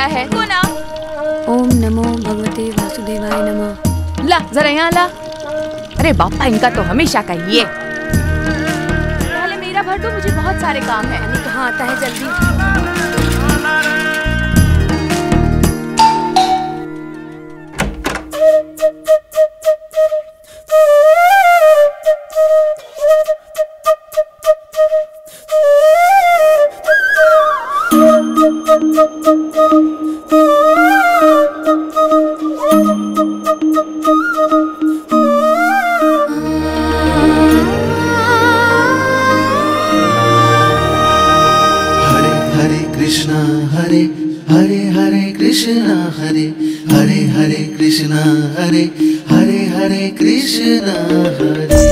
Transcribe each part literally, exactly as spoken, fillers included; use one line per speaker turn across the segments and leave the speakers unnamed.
रहा है। को ना
ओम नमो भगवते वासुदेवाय नमः।
ला जरा यहाँ ला। अरे बापा, इनका तो हमेशा का ये। पहले मेरा भर दो, मुझे बहुत सारे काम है।
यानी कहाँ आता है जल्दी।
हरे हरे हरे कृष्णा हरे हरे हरे कृष्णा हरे हरे हरे कृष्णा हरे।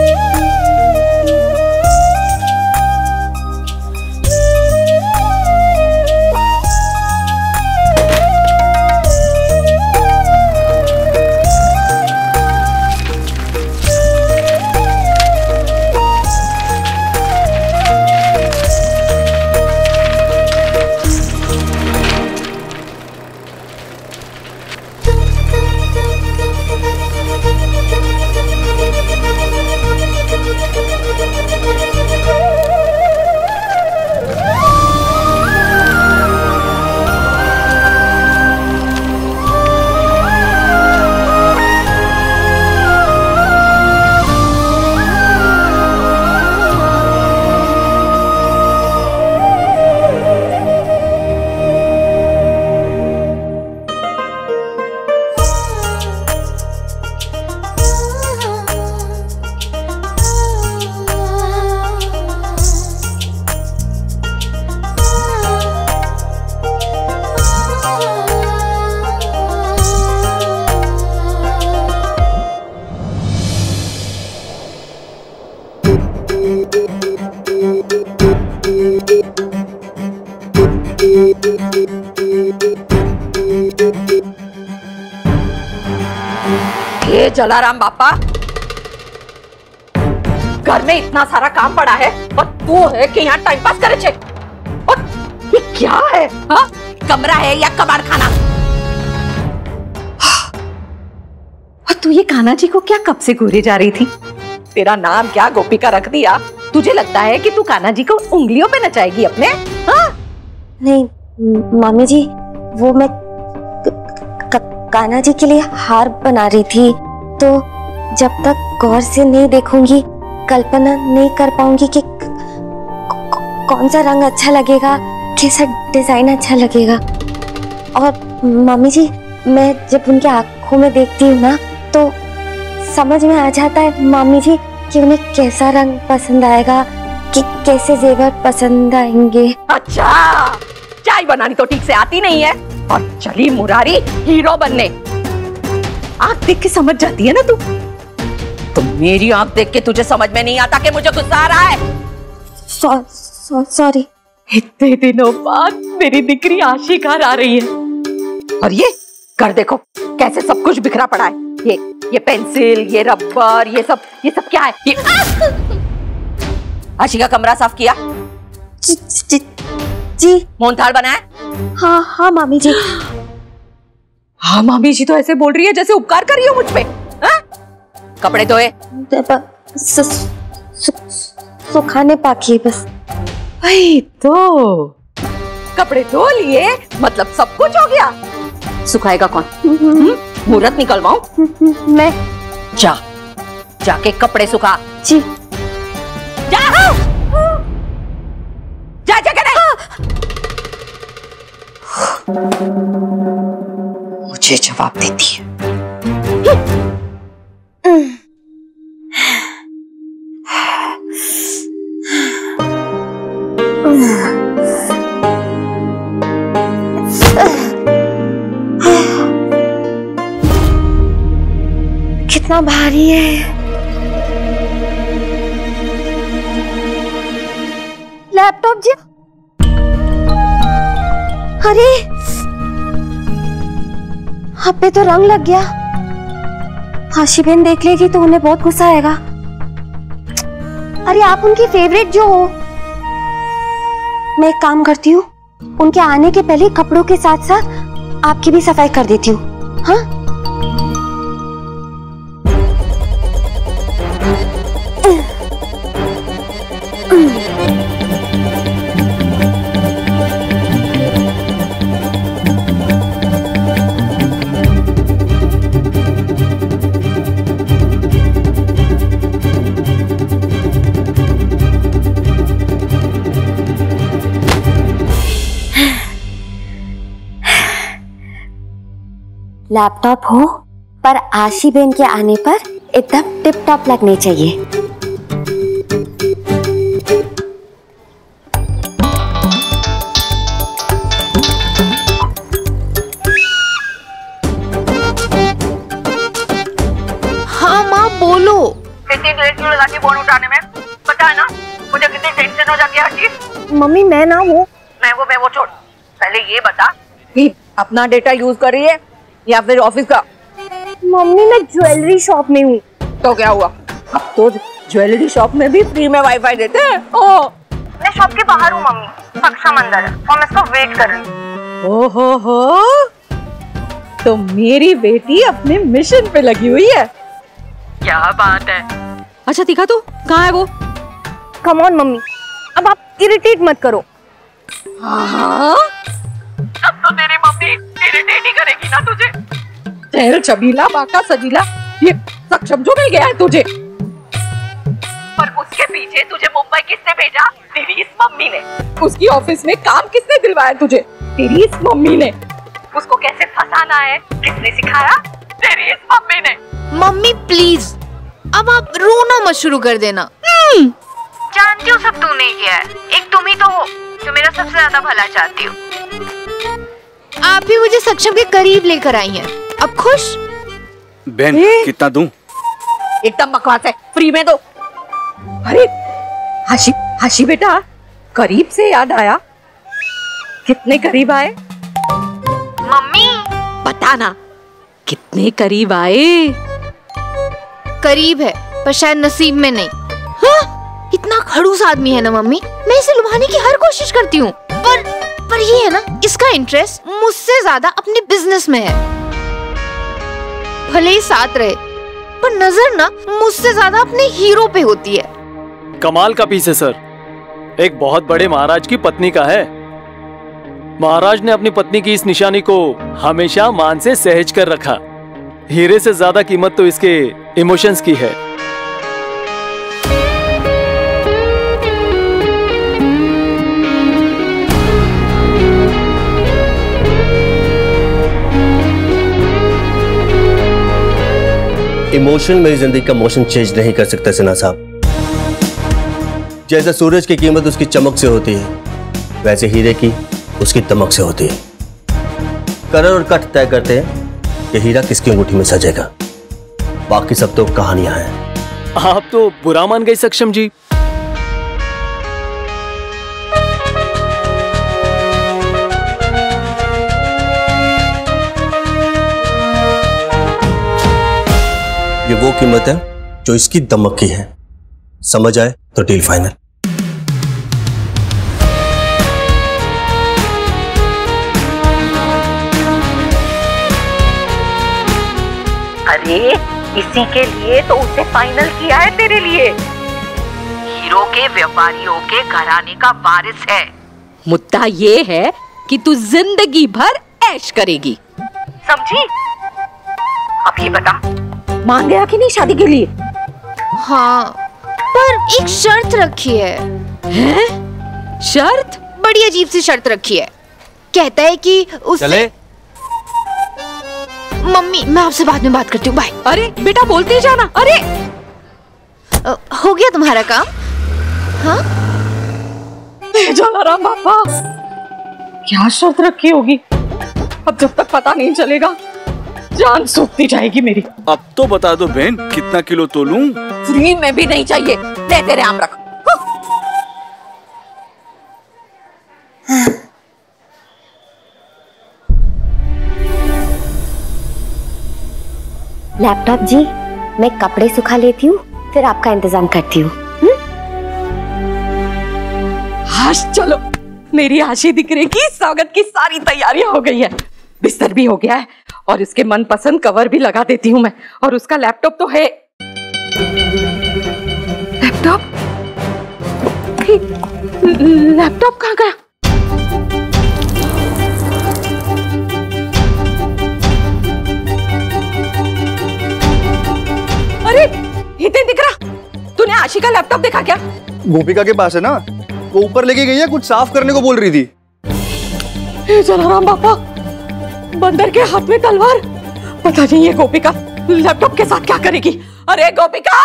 ये जलाराम बापा, घर में इतना सारा काम पड़ा है और तू है कि यहाँ टाइम पास करे छे। और ये क्या है? हाँ? कमरा है या कबाड़ खाना? और तू ये कान्हा जी को क्या कब से घूरे जा रही थी? तेरा नाम क्या गोपिका रख दिया? तुझे लगता है कि तू कान्हा जी को उंगलियों पे नचाएगी अपने? हाँ?
नहीं मामी जी, वो मैं कान्हा जी के लिए हार बना रही थी, तो जब तक गौर से नहीं देखूंगी कल्पना नहीं कर पाऊंगी कि कौन सा रंग अच्छा लगेगा, कैसा डिजाइन अच्छा लगेगा। और मामी जी, मैं जब उनके आंखों में देखती हूँ ना, तो समझ में आ जाता है मामी जी कि उन्हें कैसा रंग पसंद आएगा, कि कैसे जेवर पसंद आएंगे।
अच्छा, चाय बनानी तो ठीक से आती नहीं है और चली मुरारी हीरो बनने। आंख देख के समझ जाती है ना तू? तो मेरी आंख देख के तुझे समझ में नहीं आता कि मुझे गुस्सा आ रहा है?
सॉ, सॉ, सॉरी।
इतने दिनों बाद मेरी दिकरी आशिकार आ रही है और ये कर देखो कैसे सब कुछ बिखरा पड़ा है। ये ये पेंसिल, ये रबर, ये सब ये सब क्या है? ये आशी का कमरा साफ किया?
जी, जी, जी।
मोहनथाल बनाया?
हाँ हाँ मामी जी।
हाँ मामी जी तो ऐसे बोल रही है जैसे उपकार कर रही हो मुझ पे। हाँ? कपड़े धोए?
सुखाने पाकी बस।
वही तो, कपड़े धो लिए मतलब सब कुछ हो गया। सुखाएगा कौन? मुहूर्त निकलवाऊं?
मैं।
जा, जाके कपड़े सुखा।
जी।
जा, जा, जा कर मुझे जवाब देती है।
कितना भारी है। लैपटॉप जी। अरे हाथ पे तो रंग लग गया। आशी बहन देख लेगी तो उन्हें बहुत गुस्सा आएगा। अरे आप उनकी फेवरेट जो हो। मैं एक काम करती हूँ, उनके आने के पहले कपड़ों के साथ साथ आपकी भी सफाई कर देती हूँ। हाँ, लैपटॉप हो पर आशी बहन के आने पर एकदम टिप टॉप लगने चाहिए।
हाँ माँ बोलो।
कितनी देर क्यों लगाती फोन उठाने में? पता है ना मुझे कितनी टेंशन हो जाती है हर चीज।
मम्मी मैं ना हूँ।
मैं वो मैं वो छोड़, पहले ये बता कि अपना डेटा यूज कर रही है या फिर ऑफिस का?
मम्मी मैं ज्वेलरी शॉप में हूँ।
तो क्या हुआ, अब तो ज्वेलरी शॉप में भी फ्री में वाईफाई देते हैं। ओ
मैं शॉप के बाहर हूँ मम्मी, सक्षम अंदर है और मैं इसका वेट कर रही हूँ।
ओ हो हो, तो मेरी बेटी अपने मिशन पे लगी हुई है। क्या बात है। अच्छा दिखा तू कहाँ है वो?
कम ऑन मम्मी, अब आप इरिटेट मत करो।
हाँ, अब तो तेरी मम्मी इरिटेट ही करेगी ना तुझे। चल चबीला बाका सजीला, ये सक्षम जो मिल गया है तुझे। पर उसके पीछे तुझे मुंबई किसने भेजा? तेरी इस मम्मी ने। उसकी ऑफिस में काम किसने दिलवाया तुझे? तेरी इस मम्मी ने। उसको कैसे फंसाना है किसने सिखाया? तेरी इस मम्मी ने।
मम्मी प्लीज अब आप रोना मत शुरू कर देना।
जानती हूँ सब तूने किया है, एक तुम ही तो हो जो मेरा सबसे ज्यादा भला चाहती हो।
आप ही मुझे सक्षम के करीब लेकर आई हैं। अब खुश?
बहन कितना दूं?
एकदम बकवास है, फ्री में दो। अरे हाशी हाशी बेटा, करीब से याद आया, कितने करीब आए?
मम्मी
बताना कितने करीब आए?
करीब है पर शायद नसीब में नहीं। हाँ, इतना खड़ूस आदमी है ना मम्मी, मैं इसे लुभाने की हर कोशिश करती हूँ, पर पर ये है ना, इसका इंटरेस्ट मुझसे ज्यादा अपने बिजनेस में है। भले ही साथ रहे पर नजर ना मुझसे ज्यादा अपने हीरो पे होती है।
कमाल का पीस है सर, एक बहुत बड़े महाराज की पत्नी का है। महाराज ने अपनी पत्नी की इस निशानी को हमेशा मान से सहेज कर रखा। हीरे से ज्यादा कीमत तो इसके इमोशंस की है।
इमोशन मेरी जिंदगी का मोशन चेंज नहीं कर सकता सिन्हा साहब। जैसे सूरज की कीमत उसकी चमक से होती है, वैसे हीरे की उसकी दमक से होती है। कलर और कट तय करते हैं कि हीरा किसकी अंगूठी में सजेगा, बाकी सब तो कहानियां हैं।
आप तो बुरा मान गई सक्षम जी।
ये वो कीमत है जो इसकी दमक की है, समझ आए तो डील फाइनल।
अरे इसी के लिए तो उसे फाइनल किया है तेरे लिए। हीरो के व्यापारियों के घराने का वारिस है। मुद्दा ये है कि तू जिंदगी भर ऐश करेगी, समझी? अब ये बता, मान गया कि नहीं शादी के लिए?
हाँ, पर एक शर्त रखी है।
हैं? शर्त?
बड़ी अजीब सी शर्त रखी है। कहता है कि उससे...
चले?
मम्मी मैं आपसे बाद में बात करती हूँ, बाय।
अरे बेटा बोलते जाना। अरे
अ, हो गया तुम्हारा काम? हाँ?
जलाराम बापा, क्या शर्त रखी होगी? अब जब तक पता नहीं चलेगा जान सूखती जाएगी मेरी।
अब तो बता दो बहन, कितना किलो तोलूं?
फ्री में भी नहीं चाहिए, ले तेरे आम रख।
लैपटॉप जी, मैं कपड़े सुखा लेती हूँ, फिर आपका इंतजाम करती हूँ।
हाँ चलो, मेरी आशी दिखने की स्वागत की सारी तैयारियां हो गई है। बिस्तर भी हो गया है और इसके मनपसंद कवर भी लगा देती हूँ मैं। और उसका लैपटॉप तो है। लैपटॉप लैपटॉप कहाँ गया? अरे इतने दिख रहा। तूने आशी का लैपटॉप देखा क्या?
गोपिका के पास है ना, वो ऊपर लेके गई है, कुछ साफ करने को बोल रही थी।
हे जलाराम बापा, बंदर के हाथ में तलवार। पता नहीं ये गोपिका लैपटॉप के साथ क्या करेगी। अरे गोपिका!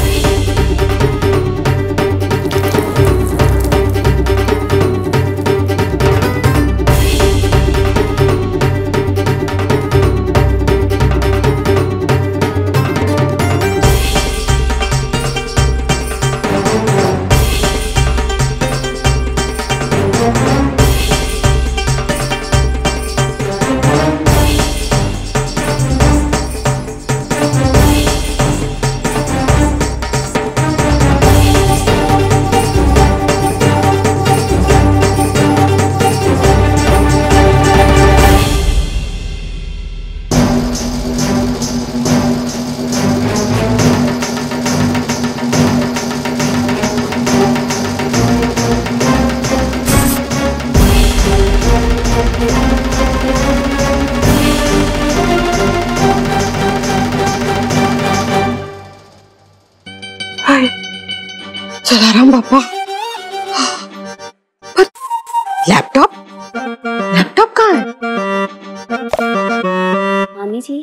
जलाराम बापा, पर लैपटॉप लैपटॉप कहाँ है?
मामी जी,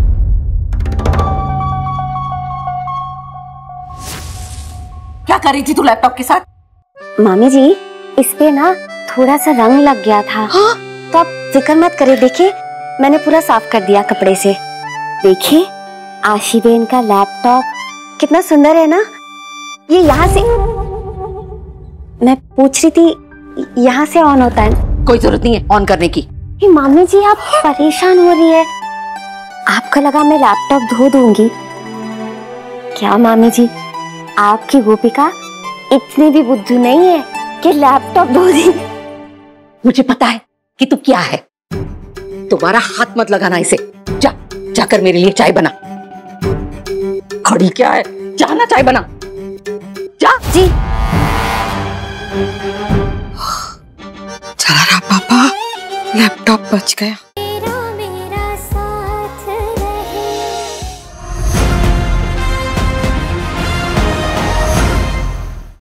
क्या कर रही थी तू लैपटॉप के साथ?
मामी जी, इस पे ना थोड़ा सा रंग लग गया था।
हाँ?
तो आप फिक्र मत करिए, देखिए मैंने पूरा साफ कर दिया कपड़े से। देखिए आशी बेन का लैपटॉप कितना सुंदर है ना। ये यहाँ से, मैं पूछ रही थी यहाँ से ऑन होता है?
कोई जरूरत नहीं है ऑन करने की।
ये मामी जी आप परेशान हो रही है। आपको लगा मैं लैपटॉप धो दूंगी क्या? मामी जी, आपकी गोपिका इतनी भी बुद्धू नहीं है कि लैपटॉप धो दी।
मुझे पता है कि तू क्या है। दोबारा हाथ मत लगाना इसे। जा जाकर मेरे लिए चाय बना। खड़ी क्या है, जाना चाय बना। जा
जी।
चला रहा पापा, लैपटॉप बच गया।